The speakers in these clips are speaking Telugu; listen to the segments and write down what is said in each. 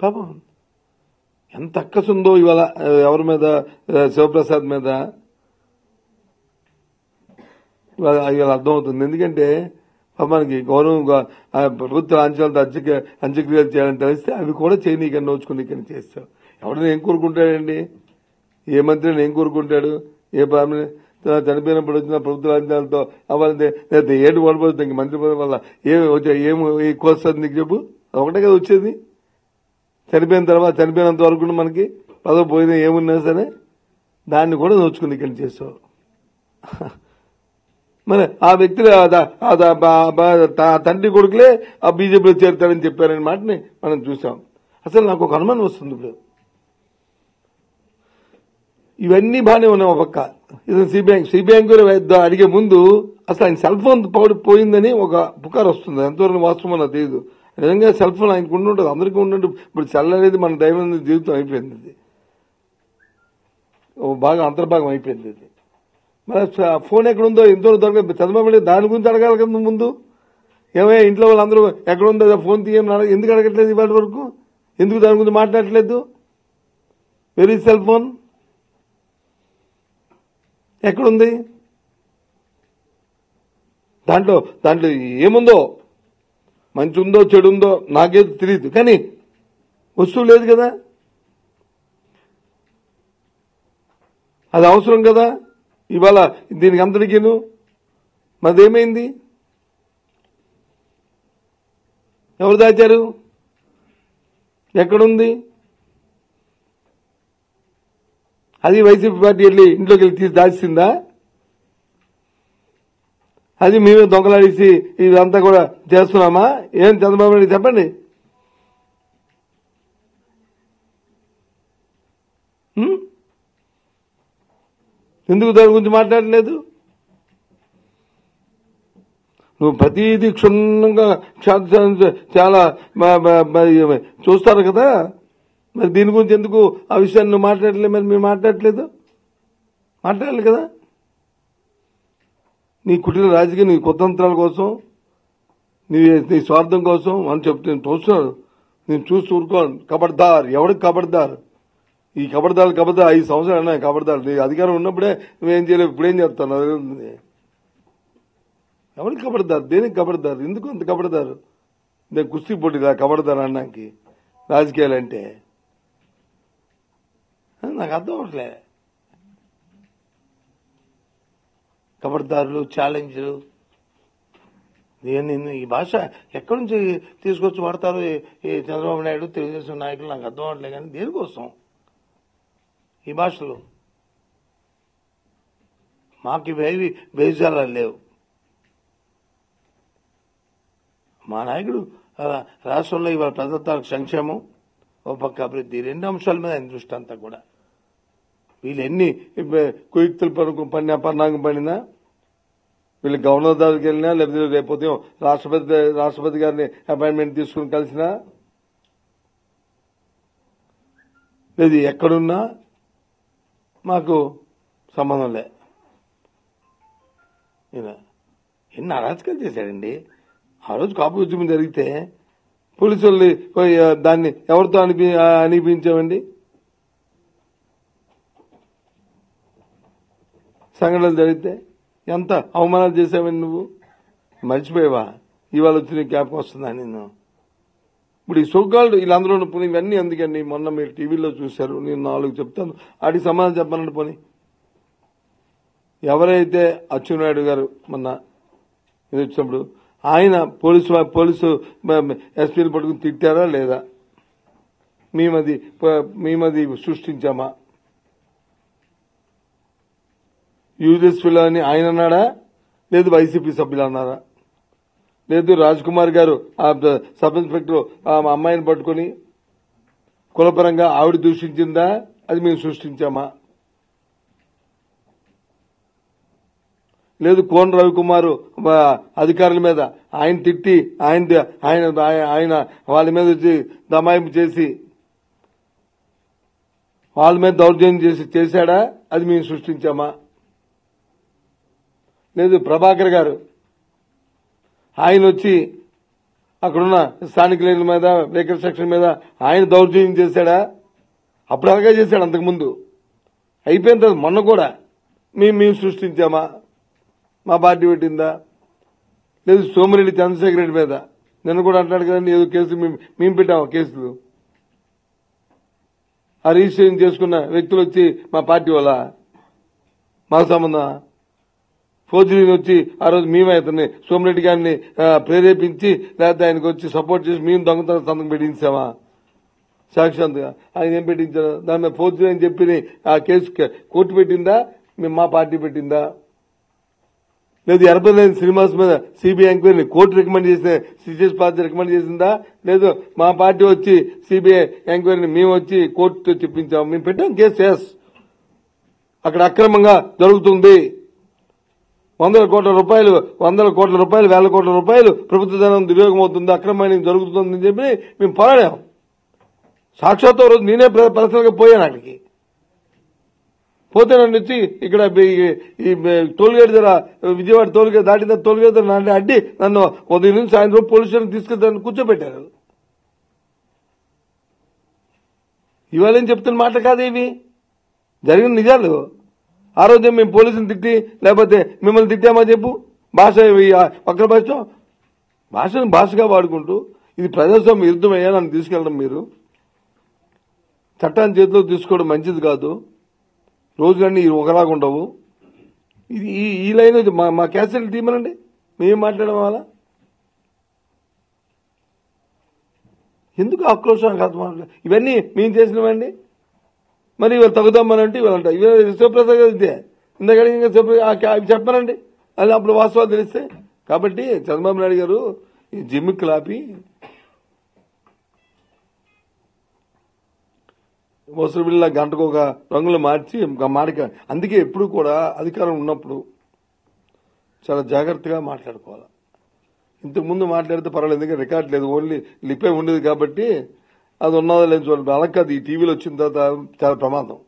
పాపం ఎంత అక్కసుందో ఇవాళ ఎవరి మీద, శివప్రసాద్ మీద ఇవాళ అర్థమవుతుంది. ఎందుకంటే మనకి గౌరవంగా ప్రభుత్వ లాంఛనాలతో అంత్యక్రియలు చేయాలని తెలిస్తే అవి కూడా చేయనీకని నోచుకుని ఇక్కడ చేస్తావు. ఎవడైనా ఏం కోరుకుంటాడండి? ఏ మంత్రిని ఏం కోరుకుంటాడు? ఏ చనిపోయినప్పుడు వచ్చిన ప్రభుత్వ లాంఛనాలతో అవ్వాలి ఏడు పడిపోతుంది. ఇంక మంత్రి పదవి వల్ల ఏమి ఎక్కువ వస్తుంది నీకు చెప్పు? ఒకటే కదా వచ్చేది. చనిపోయినంత వరకు మనకి పదవి పోయినా ఏమున్నా సరే దాన్ని కూడా నోచుకుని ఇక్కడ చేస్తావు. మరి ఆ వ్యక్తులు తండ్రి కొడుకులే ఆ బీజేపీలో చేరుతారని చెప్పారనే మాటని మనం చూసాం. అసలు నాకు ఒక అనుమానం వస్తుంది. ఇప్పుడు ఇవన్నీ బాగానే ఉన్నాయి. ఒక పక్క ఇది సిబిఐ అడిగే ముందు అసలు ఆయన సెల్ ఫోన్ పోయిందని ఒక పుకారు వస్తుంది. ఎంతవరకు వాస్తవం నాకు తెలియదు. నిజంగా సెల్ ఫోన్ ఆయనకు ఉండుంటుంది, అందరికీ ఉండుంటుంది. ఇప్పుడు సెల్ అనేది మన దైనందిన జీవితం అయిపోయింది. ఇది బాగా అంతర్భాగం అయిపోయింది. ఇది మరి ఫోన్ ఎక్కడుందో ఎంతవరకు దొరకదు. చంద్రబాబు దాని గురించి అడగాలి కదా ముందు. ఏమయ్యా ఇంట్లో వాళ్ళందరూ ఎక్కడుందో ఫోన్ తీయమని ఎందుకు అడగట్లేదు? ఇవాళ వరకు ఎందుకు దాని గురించి మాట్లాడట్లేదు? వెరీ సెల్ ఫోన్ ఎక్కడుంది? దాంట్లో ఏముందో, మంచి ఉందో చెడు ఉందో నాకేదో తెలియదు, కానీ వస్తువు లేదు కదా. అది అవసరం కదా ఇవాళ దీనికి అంతటికీను. మరేమైంది? ఎవరు దాచారు? ఎక్కడుంది? అది వైసీపీ పార్టీ వెళ్ళి ఇంట్లోకి వెళ్ళి తీసి దాచిందా? అది మేమే దొంగలాడేసి ఇదంతా కూడా చేస్తున్నామా? ఏం చంద్రబాబు నాయుడు చెప్పండి. ఎందుకు దాని గురించి మాట్లాడలేదు? నువ్వు ప్రతిదీ క్షుణ్ణంగా చాలా చూస్తారు కదా. మరి దీని గురించి ఎందుకు ఆ విషయాన్ని నువ్వు మాట్లాడలేదు? మరి మీరు మాట్లాడలేదు, మాట్లాడాలి కదా. నీ కుటీర రాజకీయ, నీ కుతంత్రాల కోసం, నీ స్వార్థం కోసం అని చెప్తే చూస్తున్నాడు. నేను చూస్తూ ఊరుకోను. కబడ్దార్, ఎవడికి కబడ్దార్? ఈ కబడ్దారు 5 సంవత్సరాలు అన్నా కబడ్దారు. నీ అధికారం ఉన్నప్పుడే నువ్వేం చేయలేవు, ఇప్పుడేం చెప్తాను? ఎవరికి కబడ్దారు? దేనికి కబడ్దారు? ఎందుకు అంత కబడ్దారు? నేను కుస్తీ పోటీదా కబడ్దారు అన్నాకి రాజకీయాలు అంటే? నాకు అర్థం అవట్లే. కబడ్దారులు, ఛాలెంజ్లు, ఈ భాష ఎక్కడి నుంచి తీసుకొచ్చి వాడతారు ఈ చంద్రబాబు నాయుడు, తెలుగుదేశం నాయకులు? నాకు అర్థం అవట్లే. కానీ దేనికోసం ఈ భాషలు? మాకు ఇవేవి బేజారాలు లేవు. మా నాయకుడు రాష్ట్రంలో ఇవాళ ప్రజలకు సంక్షేమం, ఓ పక్క అభివృద్ధి, 2 అంశాల మీద ఆయన దృష్టి అంతా కూడా. వీళ్ళు ఎన్ని కుయుక్తులు పన్నాగం పడినా, వీళ్ళు గవర్నర్ దగ్గరికి వెళ్ళినా, లేకపోతే రేపు రాష్ట్రపతి గారిని అపాయింట్మెంట్ తీసుకుని కలిసినా, లేదు ఎక్కడున్నా మాకు సంబంధం లే. ఎన్ని అరాచకాలు చేశాడండి. ఆ రోజు కాపు ఉద్యమం జరిగితే పోలీసు వాళ్ళు దాన్ని ఎవరితో అనిపించామండి? సంఘటనలు జరిగితే ఎంత అవమానాలు చేశావని నువ్వు మర్చిపోయావా? ఇవాళ వచ్చి నీ జ్ఞాపకం వస్తుందా నిన్ను? ఇప్పుడు ఈ సోకాల్డ్ వీళ్ళందరూ పోనీ ఇవన్నీ ఎందుకండి? మొన్న మీరు టీవీలో చూశారు, నేను 4 చెప్తాను, వాటికి సమాధానం చెప్పాలంటే పోనీ. ఎవరైతే అచ్చెన్నాయుడు గారు మొన్న ఇది వచ్చినప్పుడు ఆయన పోలీసు ఎస్పీని పట్టుకుని తిట్టారా లేదా? మేమది సృష్టించామా? యూజెస్ ఫిల్ అని ఆయన అన్నాడా? లేదు వైసీపీ సభ్యులు అన్నారా? లేదు రాజ్ కుమార్ గారు సబ్ ఇన్స్పెక్టర్ ఆ అమ్మాయిని పట్టుకుని కులపరంగా ఆవిడ దూషించిందా? అది మేము సృష్టించామా? లేదు కోన రవికుమార్ అధికారుల మీద ఆయన తిట్టి ఆయన వాళ్ళ మీద వచ్చి దమాయింపు చేసి వాళ్ళ మీద దౌర్జన్యం చేశాడా? అది మేము సృష్టించామా? లేదు ప్రభాకర్ గారు ఆయన వచ్చి అక్కడున్న స్థానిక లీడర్ల మీద వెహికల్ సెక్షన్ మీద ఆయన దౌర్జన్యం చేశాడా? అప్పుడు అలాగే చేశాడు అంతకుముందు. అయిపోయిన తర్వాత మొన్న కూడా మేము సృష్టించామా? మా పార్టీ పెట్టిందా? లేదు సోమిరెడ్డి చంద్రశేఖర్ రెడ్డి మీద నిన్న కూడా అంటాడు కదండి, ఏదో కేసు మేము పెట్టాము కేసులు. ఆ రిజిస్ట్రేషన్ చేసుకున్న వ్యక్తులు వచ్చి మా పార్టీ వాళ్ళ మాకు సంబంధం. ఫోర్జరీని వచ్చి ఆ రోజు మేమే అతన్ని సోమిరెడ్డి గారిని ప్రేరేపించి లేకపోతే ఆయనకు వచ్చి సపోర్ట్ చేసి మేము దొంగతనం సంతకం పెట్టించామా? సాక్షాత్గా ఆయన ఏం పెట్టించారు? దాని మీద ఫోర్జరీ అని చెప్పి ఆ కేసు కోర్టు పెట్టిందా? మేము మా పార్టీ పెట్టిందా? లేదు ఎర్రపల్లి శ్రీనివాస్ మీద సిబిఐ ఎంక్వైరీని కోర్టు రికమెండ్ చేసిన సిసిఎస్ పార్టీ రికమెండ్ చేసిందా? లేదు మా పార్టీ వచ్చి సిబిఐ ఎంక్వైరీని మేము వచ్చి కోర్టు చెప్పించాము. మేము పెట్టాం కేసు. ఎస్, అక్కడ అక్రమంగా జరుగుతుంది. వందల కోట్ల రూపాయలు, వేల కోట్ల రూపాయలు ప్రభుత్వ ధనం దుర్యోగం అవుతుంది, అక్రమమైన జరుగుతుందని చెప్పి మేము పోరాడాం. సాక్షాత్ రోజు నేనే పర్సనల్ గా పోయాను అక్కడికి. పోతే నన్ను వచ్చి ఇక్కడ ఈ టోల్గేట్ దగ్గర విజయవాడ టోల్గేట్ దాటిన టోల్గేట్ దగ్గర అడ్డి నన్ను ఉదయం నుంచి సాయంత్రం పోలీస్ స్టేషన్ తీసుకెళ్తాను కూర్చోబెట్టారు. ఇవాళ ఏం చెప్తున్న మాట కాదు ఇవి, జరిగిన నిజాలు. ఆ రోజే మేము పోలీసులు తిట్టి లేకపోతే మిమ్మల్ని తిట్టామా చెప్పు? భాష ఒక్క భాషను భాషగా వాడుకుంటూ ఇది ప్రజాస్వామ్య విరుద్ధమయ్యా నన్ను తీసుకెళ్ళడం. మీరు చట్టాన్ని చేతిలో తీసుకోవడం మంచిది కాదు. రోజులన్నీ ఒకలాగా ఉండవు. ఇది ఈ లైన్ మా క్యాసెట్ తీమనండి, మేము మాట్లాడడం వల్ల ఎందుకు ఆక్రోషం కాదు? ఇవన్నీ మేము చేసినవండి. మరి ఇవాళ తగ్గుదామనంటే ఇవాళ అంట ఇవాళ శివప్రసాద్ గారు ఇదే ఇందాక అవి చెప్పానండి. అది అప్పుడు వాస్తవాలు తెలిస్తే. కాబట్టి చంద్రబాబు నాయుడు గారు ఈ జిమ్మిక్ లాపి మోసరు బిళ్ళ గంటకు ఒక రంగులు మార్చి మాడిక. అందుకే ఎప్పుడు కూడా అధికారం ఉన్నప్పుడు చాలా జాగ్రత్తగా మాట్లాడుకోవాలి. ఇంతకుముందు మాట్లాడితే పర్వాలేదు, ఎందుకంటే రికార్డు లేదు, ఓన్లీ లిపే ఉండేది కాబట్టి అది ఉన్నదో లేదు చూడండి. అలా కాదు, ఈ టీవీలో వచ్చిన తర్వాత చాలా ప్రమాదం.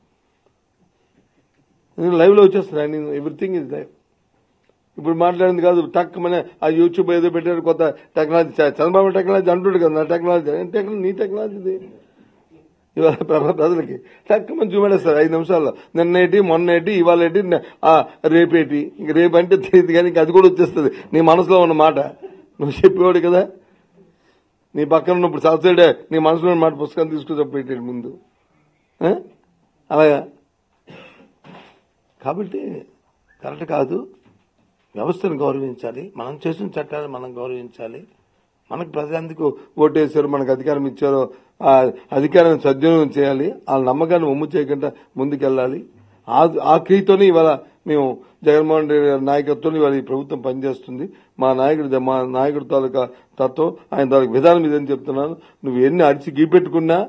లైవ్ లో వచ్చేస్తున్నాయి, ఎవ్రీథింగ్ ఇస్ లైవ్. ఇప్పుడు మాట్లాడింది కాదు, టక్ మన ఆ యూట్యూబ్ ఏదో పెట్టారు కొత్త టెక్నాలజీ. చంద్రబాబు టెక్నాలజీ అంటుండే కదా, నా టెక్నాలజీ నీ టెక్నాలజీ ఇవాళ ప్రజలకి టక్ మంచి చూపెడేస్తారు 5 నిమిషాల్లో. నిన్నేటి, మొన్నేటి, ఇవాళేటి, రేపేటి. ఇంక రేపు అంటే తెలియదు కానీ అది కూడా వచ్చేస్తుంది నీ మనసులో ఉన్న మాట. నువ్వు చెప్పేవాడు కదా, నీ పక్కన ఉన్నప్పుడు సబ్సిడీ నీ మనసులో మాట పుస్తకం తీసుకుని పెట్టాడు ముందు అలాగా. కాబట్టి కరెక్ట్ కాదు. వ్యవస్థను గౌరవించాలి, మనం చేసిన చట్టాన్ని మనం గౌరవించాలి. మనకు ప్రజలందుకు ఓటేశారు, మనకు అధికారం ఇచ్చారో ఆ అధికారాన్ని సద్వినియోగం చేయాలి. ఆ నమ్మకాన్ని ఒమ్ము చేయకుండా ముందుకెళ్లాలి. ఆ క్రియతోనే ఇవాళ మేము జగన్మోహన్ రెడ్డి గారి నాయకత్వంలో ఇవాళ ఈ ప్రభుత్వం పనిచేస్తుంది. మా నాయకుడి తాలూకా తత్వం, ఆయన తాలూకా విధానం ఇదని చెప్తున్నాను. నువ్వు ఎన్ని అడిచి గీపెట్టుకున్నా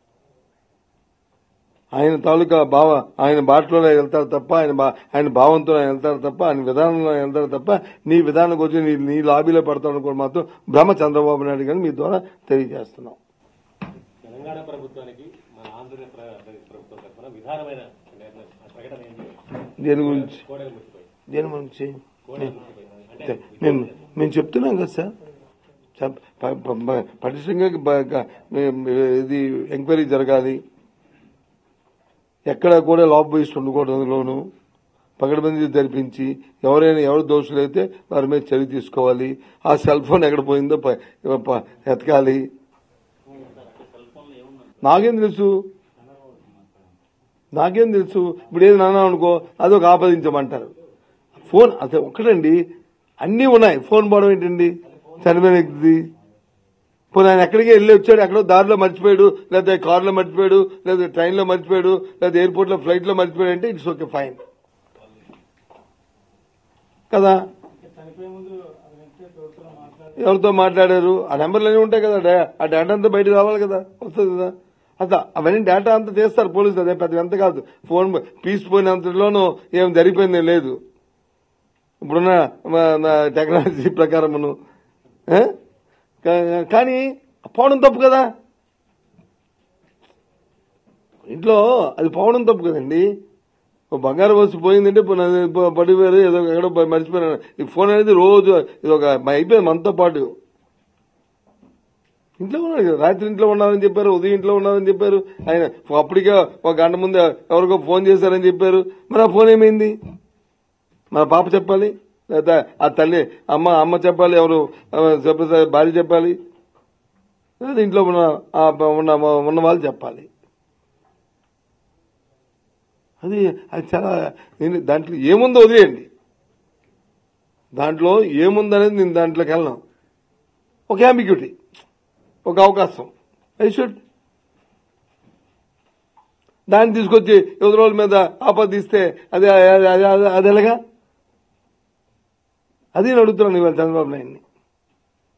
ఆయన తాలూకా ఆయన బాటలోనే వెళ్తారు తప్ప, ఆయన భావంతో ఆయన వెళ్తారు తప్ప, ఆయన విధానంలో వెళ్తారు తప్ప, నీ విధానం వచ్చి నీ లాబీలో పడతాడు అనుకోవడం మాత్రం భ్రమ చంద్రబాబు నాయుడు గారిని మీ ద్వారా తెలియజేస్తున్నాం. తెలంగాణ ప్రభుత్వానికి మన ఆంధ్రప్రదేశ్ ప్రభుత్వం తరఫున విధానమైన ప్రకటన దేని గురించి మేము చెప్తున్నాం కదా సార్, పటిష్టంగా ఇది ఎంక్వైరీ జరగాలి. ఎక్కడ కూడా లాబీయిస్ట్ ఉండకూడదు. అందులోనూ పకడ్బందీ జరిపించి ఎవరు దోషులైతే వారి మీద చర్య తీసుకోవాలి. ఆ సెల్ ఫోన్ ఎక్కడ పోయిందో ఎతకాలి. నాకేం తెలుసు ఇప్పుడు ఏది నాన్న అనుకో అదొక ఆపాదించమంటారు. ఫోన్ అసలు ఒక్కటండి, అన్నీ ఉన్నాయి. ఫోన్ పోవడం ఏంటండి చనిపోయిన వ్యక్తిది. పోనీ ఆయన ఎక్కడికి వెళ్ళి వచ్చాడు, ఎక్కడో దారిలో మర్చిపోయాడు, లేదా కారులో మర్చిపోయాడు, లేదా ట్రైన్లో మర్చిపోయాడు, లేదా ఎయిర్పోర్ట్ లో ఫ్లైట్ లో మర్చిపోయాడు అంటే ఇట్స్ ఓకే, ఫైన్ కదా. ఎవరితో మాట్లాడారు ఆ నెంబర్లు అన్నీ ఉంటాయి కదా, ఆ డేటా అంతా బయటకు రావాలి కదా, వస్తుంది కదా. అసలు అవన్నీ డేటా అంతా చేస్తారు పోలీసులు. అదే పెద్ద ఎంత కాదు, ఫోన్ పీసిపోయినంతలోనూ ఏం జరిగిపోయింది లేదు ఇప్పుడున్న టెక్నాలజీ ప్రకారమును. కానీ పోవడం తప్పు కదా, ఇంట్లో అది పోవడం తప్పు కదండి. బంగారం వస్తు పోయిందంటే పడిపోయారు, ఏదో ఎక్కడో మర్చిపోయారు. ఈ ఫోన్ అనేది రోజు ఇది ఒక అయిపోయింది మనతో పాటు. ఇంట్లో ఉన్నాడు కదా, రాత్రి ఇంట్లో ఉన్నారని చెప్పారు, ఉదయం ఇంట్లో ఉన్నారని చెప్పారు. ఆయన అప్పటికే ఒక గంట ముందు ఎవరికో ఫోన్ చేశారని చెప్పారు. మరి ఆ ఫోన్ ఏమైంది? మన పాప చెప్పాలి, లేదా ఆ తల్లి అమ్మ చెప్పాలి, ఎవరు భార్య చెప్పాలి, లేదా ఇంట్లో ఉన్న వాళ్ళు చెప్పాలి. అది చాలా దాంట్లో ఏముందో వదిలేయండి. దాంట్లో ఏముందనేది నేను దాంట్లోకి వెళ్ళను. ఒక అంబిగ్యూటీ, ఒక అవకాశం, ఐ షుడ్ దాన్ని తీసుకొచ్చి యువత రోజుల మీద ఆపాదిస్తే అది ఎలాగా? అది నేను అడుగుతున్నాను ఇవాళ చంద్రబాబు నాయుడిని.